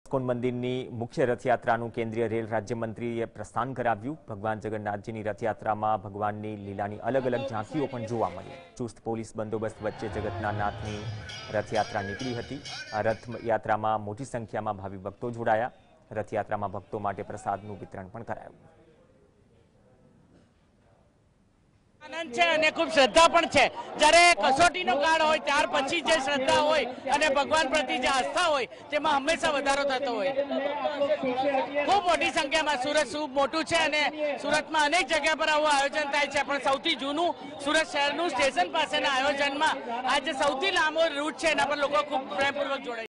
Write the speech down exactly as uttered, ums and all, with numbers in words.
ISKCON મંદિરની મુખ્ય રથયાત્રાનું કેન્દ્રીય રેલ રાજ્યમંત્રીએ પ્રસ્થાન કરાવ્યું। ભગવાન જગન્નાથજીની રથયાત્રામાં ભગવાનની લીલાની અલગ અલગ ઝાંખીઓ પણ જોવા મળી। ચુસ્ત પોલીસ બંદોબસ્ત વચ્ચે જગન્નાથની રથયાત્રા નીકળી હતી। આ રથયાત્રામાં મોટી સંખ્યામાં ભાવિ ભક્તો જોડાયા। રથયાત્રામાં ભક્તો માટે પ્રસાદનું વિતરણ પણ કરાયું। આનંદ છે અને ખૂબ શ્રદ્ધા પણ છે। જ્યારે કસોટીનો કાળ હોય ત્યાર પછી જે શ્રદ્ધા હોય અને ભગવાન પ્રતિ જે આસ્થા હોય તેમાં હંમેશા વધારો થતો હોય। ખૂબ મોટી સંખ્યામાં સુરત ખૂબ મોટું છે અને સુરતમાં અનેક જગ્યા પર આવું આયોજન થાય છે, પણ સૌથી જૂનું સુરત શહેરનું સ્ટેશન પાસેના આયોજનમાં આજે સૌથી લાંબો રૂટ છે, એના પર લોકો ખૂબ પ્રેમપૂર્વક જોડાય।